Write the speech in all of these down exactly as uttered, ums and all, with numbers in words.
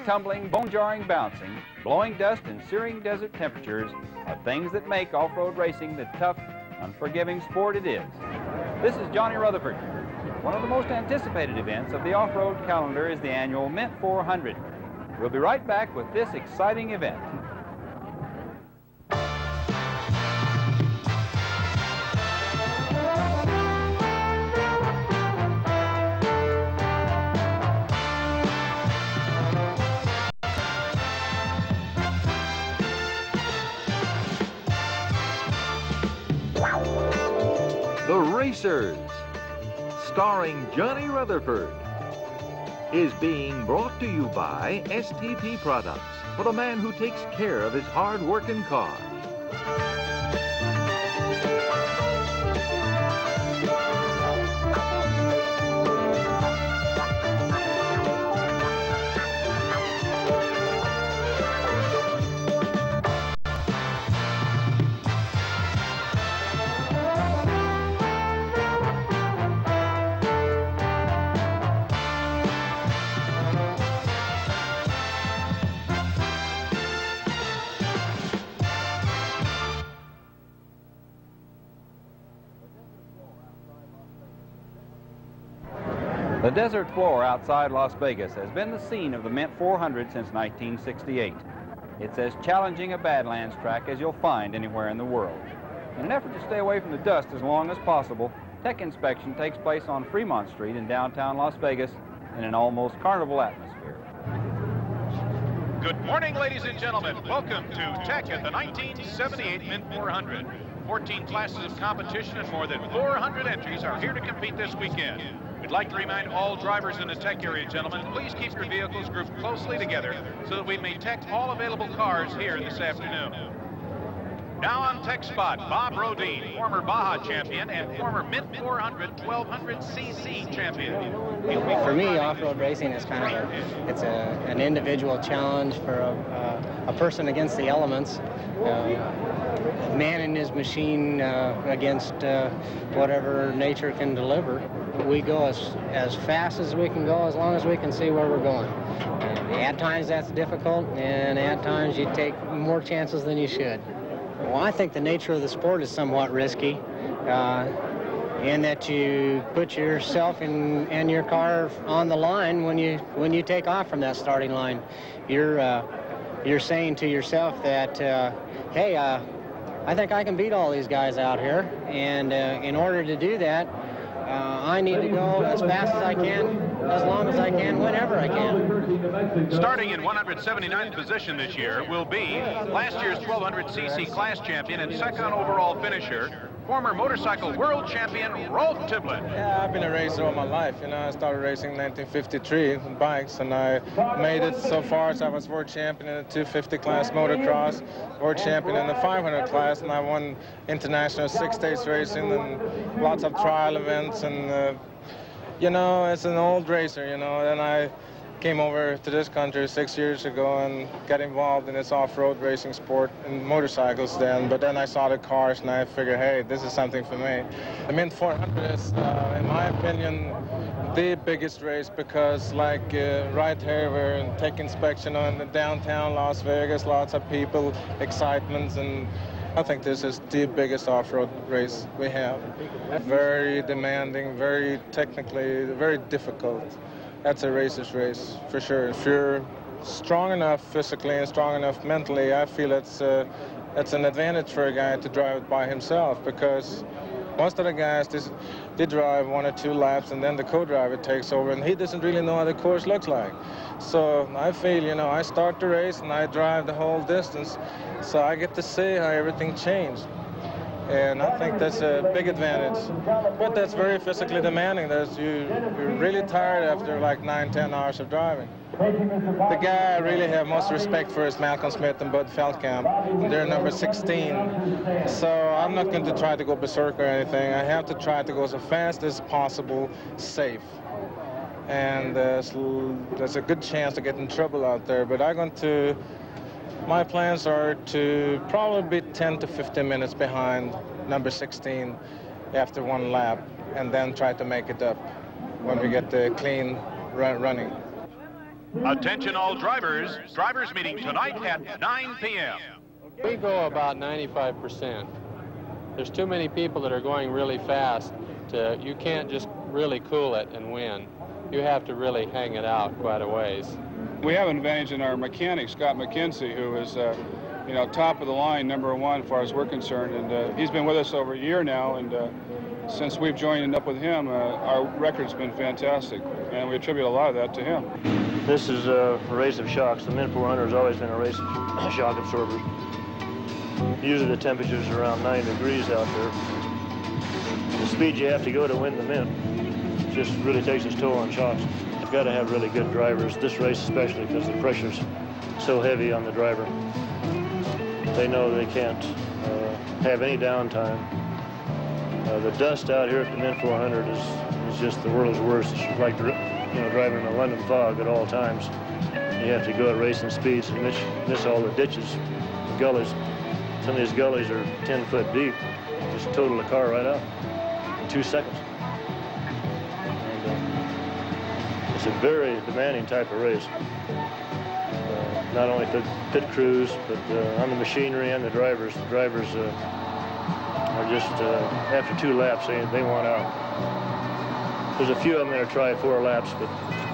tumbling, bone-jarring bouncing, blowing dust and searing desert temperatures are things that make off-road racing the tough, unforgiving sport it is. This is Johnny Rutherford. One of the most anticipated events of the off-road calendar is the annual Mint four hundred. We'll be right back with this exciting event. The Racers, starring Johnny Rutherford, is being brought to you by S T P Products, for the man who takes care of his hard-working car. The desert floor outside Las Vegas has been the scene of the Mint four hundred since nineteen sixty-eight. It's as challenging a Badlands track as you'll find anywhere in the world. In an effort to stay away from the dust as long as possible, tech inspection takes place on Fremont Street in downtown Las Vegas in an almost carnival atmosphere. Good morning, ladies and gentlemen. Welcome to Tech at the nineteen seventy-eight Mint four hundred. fourteen classes of competition and more than four hundred entries are here to compete this weekend. We'd like to remind all drivers in the tech area, gentlemen, please keep your vehicles grouped closely together so that we may tech all available cars here this afternoon. Now on Tech Spot, Bob Rodine, former Baja champion and former Mint four hundred twelve hundred C C champion. For me, off-road racing is kind of a, it's a, an individual challenge for a, uh, a person against the elements. Uh, man and his machine uh, against uh, whatever nature can deliver. We go as, as fast as we can go, as long as we can see where we're going. Uh, at times that's difficult, and at times you take more chances than you should. Well, I think the nature of the sport is somewhat risky, uh, in that you put yourself and, and your car on the line when you when you take off from that starting line. You're uh, you're saying to yourself that, uh, hey, uh, I think I can beat all these guys out here, and uh, in order to do that, uh, I need to go as fast as I can, as long as I can, whenever I can. Starting in one hundred seventy-ninth position this year will be last year's twelve hundred C C class champion and second overall finisher, former motorcycle world champion Rolf Tiblett. Yeah, I've been a racer all my life. You know, I started racing in nineteen fifty-three on bikes, and I made it so far as I was world champion in the two fifty class motocross, world champion in the five hundred class, and I won international six-days racing and lots of trial events. And uh, you know, as an old racer, you know, and I came over to this country six years ago and got involved in this off-road racing sport and motorcycles then. But then I saw the cars and I figured, hey, this is something for me. The Mint four hundred is, uh, in my opinion, the biggest race because, like, uh, right here we're in tech inspection on the downtown Las Vegas, lots of people, excitements, and I think this is the biggest off-road race we have. Very demanding, very technically, very difficult. That's a racer's race, for sure. If you're strong enough physically and strong enough mentally, I feel it's, uh, it's an advantage for a guy to drive it by himself, because most of the guys, they, they drive one or two laps and then the co-driver takes over and he doesn't really know how the course looks like. So I feel, you know, I start the race and I drive the whole distance, so I get to see how everything changed. And I think that's a big advantage. But that's very physically demanding. There's, you, you're really tired after like nine, ten hours of driving. The guy I really have most respect for is Malcolm Smith and Bud Feldkamp. They're number sixteen. So I'm not going to try to go berserk or anything. I have to try to go as fast as possible, safe. And there's, there's a good chance to get in trouble out there. But I'm going to... My plans are to probably be ten to fifteen minutes behind number sixteen after one lap, and then try to make it up when we get the clean run running. Attention all drivers. Drivers meeting tonight at nine p m We go about ninety-five percent. There's too many people that are going really fast. To, you can't just really cool it and win. You have to really hang it out quite a ways. We have an advantage in our mechanic, Scott McKenzie, who is, uh, you know, top of the line, number one as far as we're concerned. And uh, he's been with us over a year now, and uh, since we've joined up with him, uh, our record's been fantastic, and we attribute a lot of that to him. This is a race of shocks. The Mint four hundred has always been a race of shock absorbers. Usually the temperature's around nine degrees out there. The speed you have to go to win the Mint just really takes its toll on shocks. You've got to have really good drivers, this race especially, because the pressure's so heavy on the driver. They know they can't uh, have any downtime. Uh, the dust out here at the Mint four hundred is, is just the world's worst. It's like you know, driving in a London fog at all times. You have to go at racing speeds and miss, miss all the ditches and gullies. Some of these gullies are ten foot deep. Just total the car right out in two seconds. And, uh, it's a very demanding type of race. Uh, not only for pit crews, but uh, on the machinery and the drivers. The drivers uh, are just, uh, after two laps, they, they want out. There's a few of them that are try four laps, but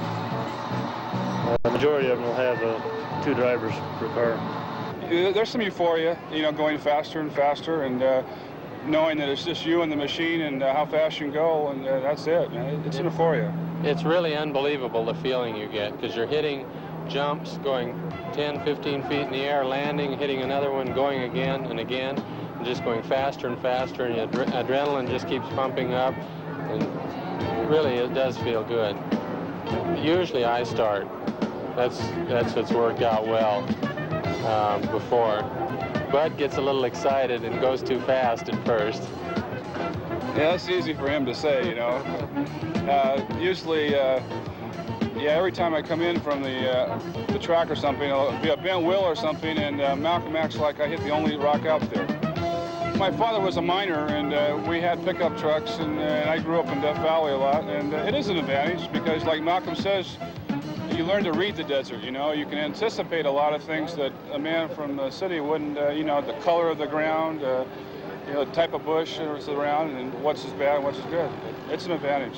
uh, the majority of them will have uh, two drivers per car. There's some euphoria, you know, going faster and faster, and uh, knowing that it's just you and the machine and uh, how fast you can go, and uh, that's it, man. It's an euphoria. It's really unbelievable the feeling you get, because you're hitting jumps going ten, fifteen feet in the air, landing, hitting another one, going again and again, and just going faster and faster, and your adre adrenaline just keeps pumping up, and really it does feel good. Usually I start. That's, that's what's worked out well. Um, before. Bud gets a little excited and goes too fast at first. Yeah, that's easy for him to say, you know. Uh, usually, uh, yeah, every time I come in from the uh, the track or something, it'll be a bent wheel or something, and uh, Malcolm acts like I hit the only rock out there. My father was a miner, and uh, we had pickup trucks, and, uh, and I grew up in Death Valley a lot, and uh, it is an advantage because, like Malcolm says, you learn to read the desert, you know. You can anticipate a lot of things that a man from the city wouldn't, uh, you know, the color of the ground, uh, you know, the type of bush that's around, and what's is bad and what's is good. It's an advantage.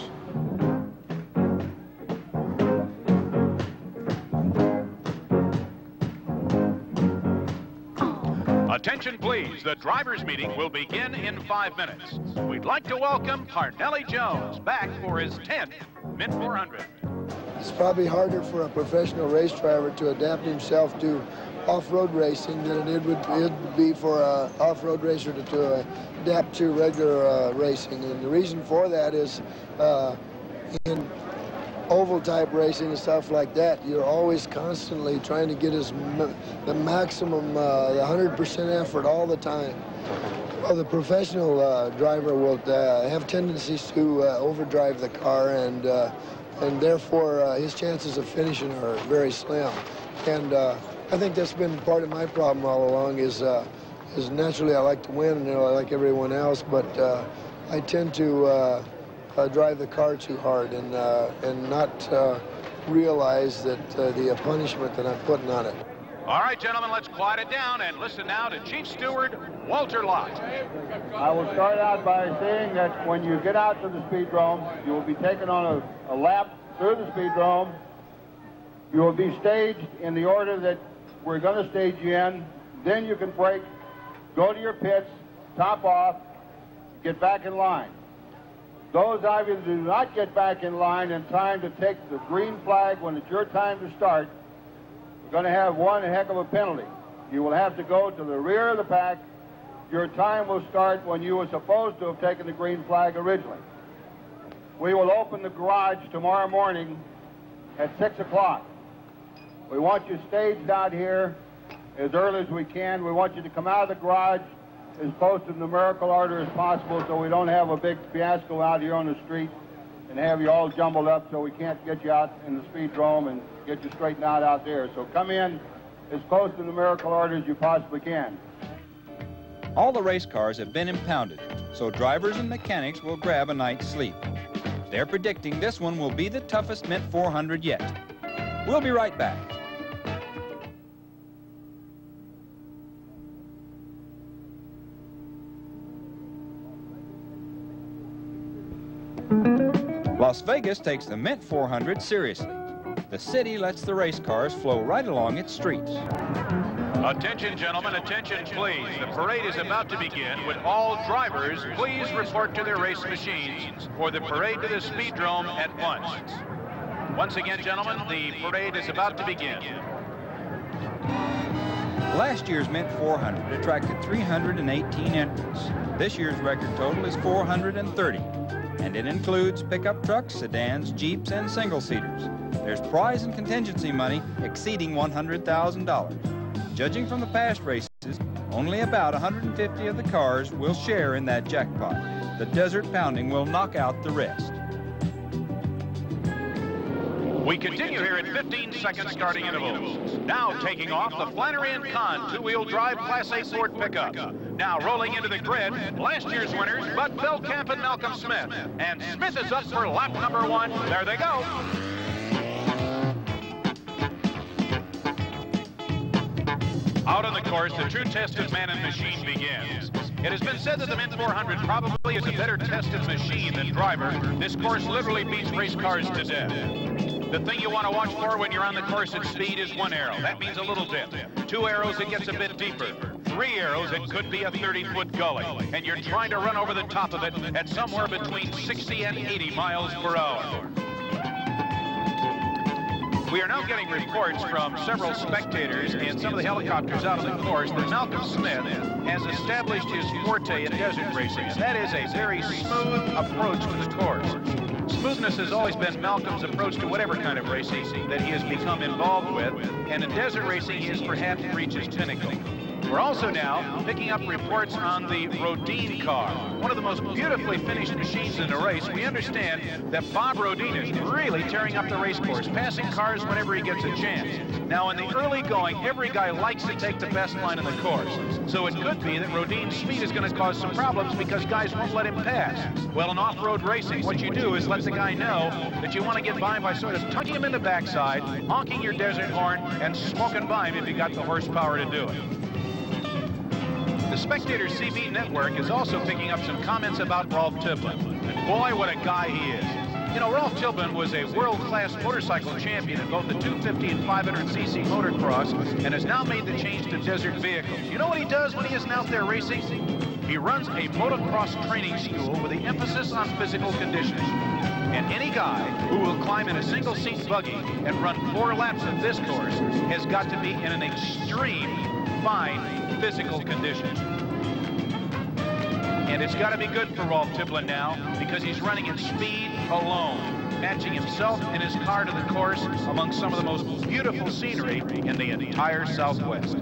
Attention please, the drivers meeting will begin in five minutes. We'd like to welcome Parnelli Jones back for his tenth Mint four hundred. It's probably harder for a professional race driver to adapt himself to off-road racing than it would it'd be for an off-road racer to, to uh, adapt to regular uh, racing. And the reason for that is uh, in oval-type racing and stuff like that, you're always constantly trying to get as m the maximum, uh, the one hundred percent effort all the time. Well, the professional uh, driver will uh, have tendencies to uh, overdrive the car, and uh, and therefore uh, his chances of finishing are very slim. And uh, I think that's been part of my problem all along is, uh, is naturally I like to win, and you know, I like everyone else, but uh, I tend to uh, uh, drive the car too hard and, uh, and not uh, realize that uh, the punishment that I'm putting on it. All right, gentlemen, let's quiet it down and listen now to Chief Steward Walter Lott. I will start out by saying that when you get out to the speedrome, you will be taken on a, a lap through the speedrome. You will be staged in the order that we're going to stage you in. Then you can break, go to your pits, top off, get back in line. Those of you that do not get back in line in time to take the green flag when it's your time to start, you're going to have one heck of a penalty. You will have to go to the rear of the pack. Your time will start when you were supposed to have taken the green flag originally. We will open the garage tomorrow morning at six o'clock. We want you staged out here as early as we can. We want you to come out of the garage as close to the numerical order as possible so we don't have a big fiasco out here on the street and have you all jumbled up so we can't get you out in the speedrome and get you straightened out out there. So come in as close to the numerical order as you possibly can. All the race cars have been impounded, so drivers and mechanics will grab a night's sleep. They're predicting this one will be the toughest Mint four hundred yet. We'll be right back. Las Vegas takes the Mint four hundred seriously. The city lets the race cars flow right along its streets. Attention, gentlemen, attention, please. The parade is about to begin. Would all drivers please report to their race machines for the parade to the speedrome at once. Once again, gentlemen, the parade is about to begin. Last year's Mint four hundred attracted three hundred eighteen entrants. This year's record total is four hundred thirty, and it includes pickup trucks, sedans, Jeeps, and single-seaters. There's prize and contingency money exceeding one hundred thousand dollars. Judging from the past races, only about one hundred fifty of the cars will share in that jackpot. The desert pounding will knock out the rest. We continue here at fifteen second starting intervals. Now taking off the Flannery and Kahn two-wheel drive Class A Ford pickup. Now rolling into the grid, last year's winners, Bud Feldkamp and Malcolm Smith. And Smith is up for lap number one. There they go. Out on the course, the true test of man and machine begins. It has been said that the Mint four hundred probably is a better tested machine than driver. This course literally beats race cars to death. The thing you want to watch for when you're on the course at speed is one arrow. That means a little dip. Two arrows, it gets a bit deeper. Three arrows, it could be a thirty foot gully. And you're trying to run over the top of it at somewhere between sixty and eighty miles per hour. We are now getting reports from several spectators and some of the helicopters out on the course that Malcolm Smith has established his forte in desert racing. That is a very smooth approach to the course. Smoothness has always been Malcolm's approach to whatever kind of racing that he has become involved with, and in desert racing he has perhaps reached his pinnacle. We're also now picking up reports on the Rodin car, one of the most beautifully finished machines in the race. We understand that Bob Rodin is really tearing up the race course, passing cars whenever he gets a chance. Now, in the early going, every guy likes to take the best line in the course. So it could be that Rodin's speed is going to cause some problems because guys won't let him pass. Well, in off-road racing, what you do is let the guy know that you want to get by him by sort of tucking him in the backside, honking your desert horn, and smoking by him if you got the horsepower to do it. The Spectator C B network is also picking up some comments about Rolf Tiblin. And boy, what a guy he is. You know, Rolf Tiblin was a world-class motorcycle champion in both the two fifty and five hundred c c motocross and has now made the change to desert vehicles. You know what he does when he isn't out there racing? He runs a motocross training school with the emphasis on physical conditioning. And any guy who will climb in a single-seat buggy and run four laps of this course has got to be in an extreme, fine physical condition. And it's got to be good for Rolf Tiblin now because he's running in speed alone, matching himself and his car to the course among some of the most beautiful scenery in the entire Southwest.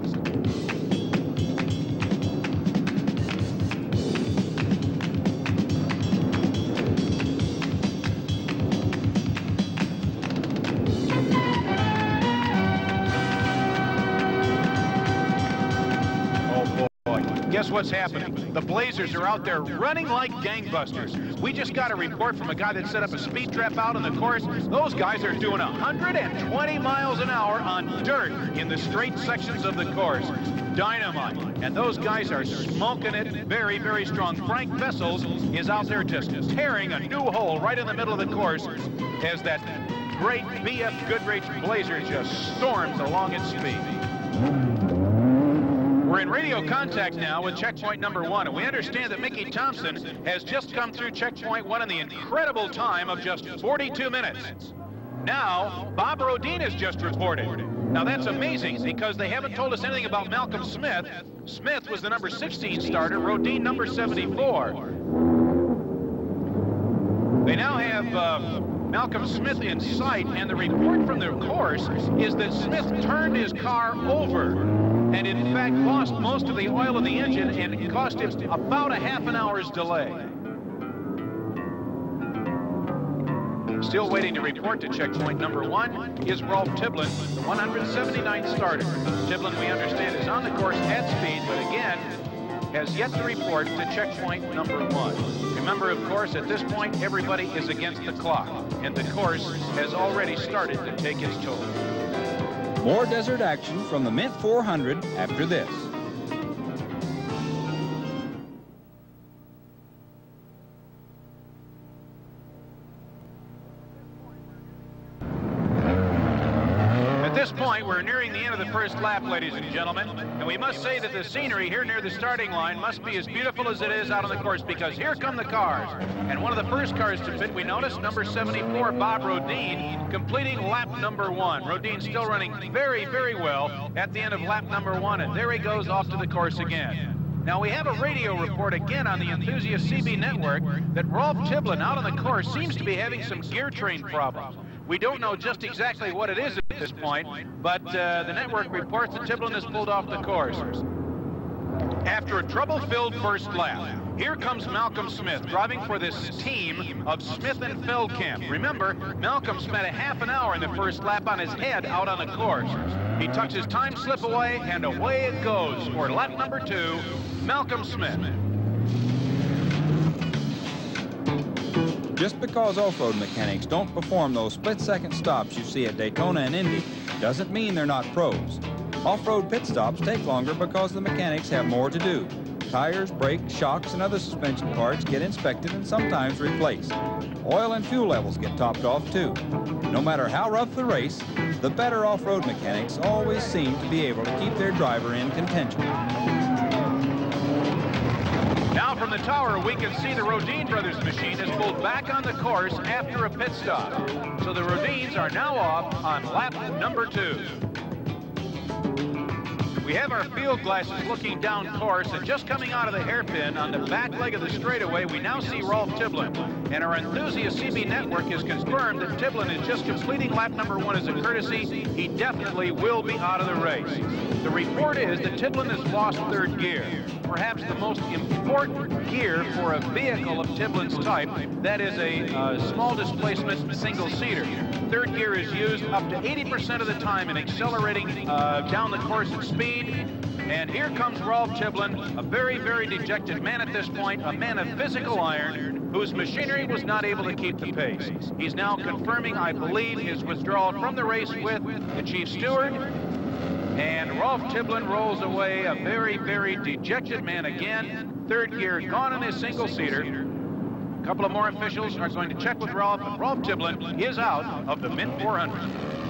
Guess what's happening? The Blazers are out there running like gangbusters. We just got a report from a guy that set up a speed trap out on the course. Those guys are doing one hundred twenty miles an hour on dirt in the straight sections of the course. Dynamite. And those guys are smoking it very, very strong. Frank Vessels is out there just tearing a new hole right in the middle of the course as that great B F Goodrich Blazer just storms along its speed. We're in radio contact now with checkpoint number one, and we understand that Mickey Thompson has just come through checkpoint one in the incredible time of just forty-two minutes. Now, Bob Rodin has just reported. Now, that's amazing because they haven't told us anything about Malcolm Smith. Smith was the number sixteen starter, Rodin number seventy-four. They now have uh, Malcolm Smith in sight, and the report from the course is that Smith turned his car over and in fact lost most of the oil in the engine, and it cost him about a half an hour's delay. Still waiting to report to checkpoint number one is Rolf Tiblin, the one hundred seventy-ninth starter. Tiblin, we understand, is on the course at speed, but again, has yet to report to checkpoint number one. Remember, of course, at this point, everybody is against the clock, and the course has already started to take its toll. More desert action from the Mint four hundred after this. At this point, we're nearing the end of the first lap, ladies and gentlemen, and we must say that the scenery here near the starting line must be as beautiful as it is out on the course, because here come the cars. And one of the first cars to pit, we noticed, number seventy-four, Bob Rodine, completing lap number one. Rodine still running very, very well at the end of lap number one, and there he goes off to the course again. Now, we have a radio report again on the Enthusiast C B network that Rolf Tiblin out on the course seems to be having some gear train problems. We don't know just exactly what it is at this point, but uh, the network reports that Tiblin has pulled off the course. After a trouble-filled first lap, here comes Malcolm Smith, driving for this team of Smith and Feldkamp. Remember, Malcolm spent a half an hour in the first lap on his head out on the course. He tucks his time slip away, and away it goes for lap number two, Malcolm Smith. Just because off-road mechanics don't perform those split-second stops you see at Daytona and Indy doesn't mean they're not pros. Off-road pit stops take longer because the mechanics have more to do. Tires, brakes, shocks, and other suspension parts get inspected and sometimes replaced. Oil and fuel levels get topped off too. No matter how rough the race, the better off-road mechanics always seem to be able to keep their driver in contention. Now from the tower, we can see the Rodine brothers machine is pulled back on the course after a pit stop. So the Rodines are now off on lap number two. We have our field glasses looking down course, and just coming out of the hairpin on the back leg of the straightaway, we now see Rolf Tiblin. And our Enthusiast C B network has confirmed that Tiblin is just completing lap number one as a courtesy. He definitely will be out of the race. The report is that Tiblin has lost third gear, perhaps the most important gear for a vehicle of Tiblin's type. That is a uh, small displacement single-seater. Third gear is used up to eighty percent of the time in accelerating uh, down the course at speed. And here comes Rolf Tiblin, a very, very dejected man at this point, a man of physical iron, whose machinery was not able to keep the pace. He's now confirming, I believe, his withdrawal from the race with the chief steward. And Rolf Tiblin rolls away, a very, very dejected man again. Third gear gone in his single-seater. A couple of more officials are going to check with Rolf, and Rolf Tiblin is out of the Mint four hundred.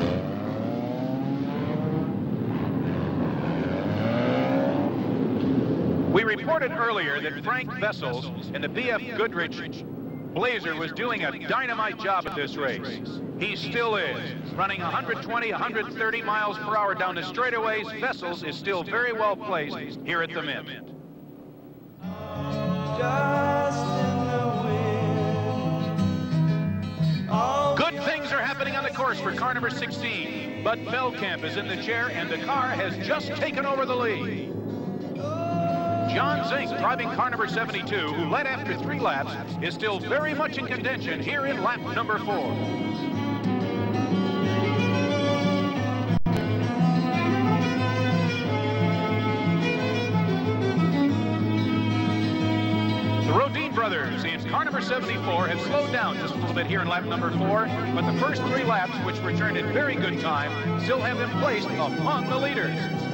We reported earlier that Frank Vessels in the B F Goodrich Blazer was doing a dynamite job at this race. He still is. Running one hundred twenty, one hundred thirty miles per hour down the straightaways, Vessels is still very well placed here at the Mint. Good things are happening on the course for car number sixteen. Bud Feldkamp is in the chair, and the car has just taken over the lead. John Zink, driving car number seventy-two, who led after three laps, is still very much in contention here in lap number four. The Rodine brothers in car number seventy-four have slowed down just a little bit here in lap number four, but the first three laps, which returned at very good time, still have them placed among the leaders.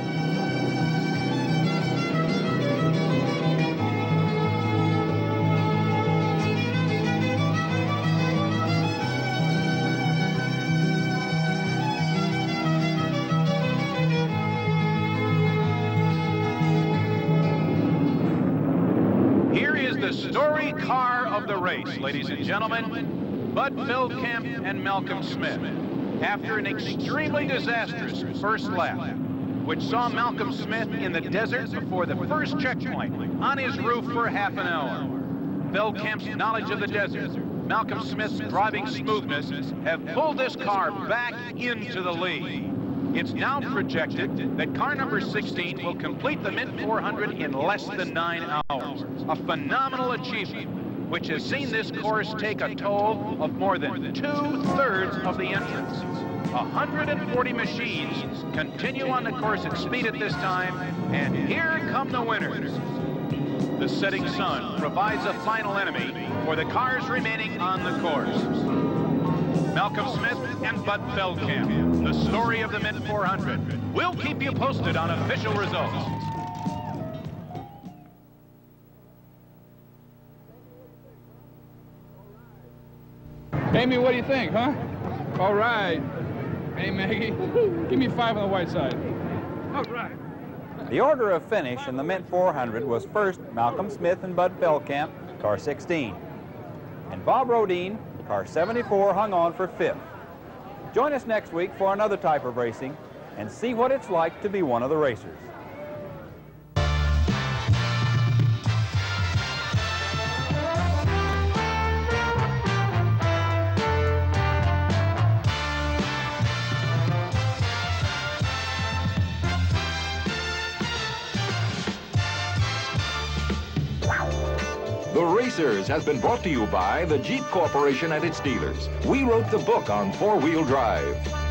Story car of the race, ladies and gentlemen, Bud Feldkamp and Malcolm Smith. After an extremely disastrous first lap, which saw Malcolm Smith in the desert before the first checkpoint, on his roof for half an hour. Feldkamp's knowledge of the desert, Malcolm Smith's driving smoothness have pulled this car back into the lead. It's now projected that car number sixteen will complete the Mint four hundred in less than nine hours. A phenomenal achievement, which has seen this course take a toll of more than two-thirds of the entrants. one hundred forty machines continue on the course at speed at this time, and here come the winners. The setting sun provides a final enemy for the cars remaining on the course. Malcolm Smith and Bud Feldkamp, the story of the Mint four hundred. We'll keep you posted on official results. Amy, what do you think, huh? All right. Hey, Maggie, give me five on the white side. All right. The order of finish in the Mint four hundred was first Malcolm Smith and Bud Feldkamp, car sixteen. And Bob Rodine, car seventy-four, hung on for fifth. Join us next week for another type of racing and see what it's like to be one of the racers. The Racers has been brought to you by the Jeep Corporation and its dealers. We wrote the book on four-wheel drive.